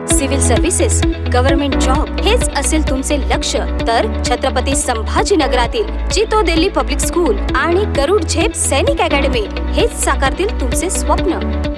Civil services, government job हेच असेल तुमचे लक्ष्य, तर छत्रपती संभाजीनगरातील जितो दिल्ली पब्लिक स्कूल आणि गरुड झेप सैनिक अकॅडमी हेच साकारतील तुमचे स्वप्न।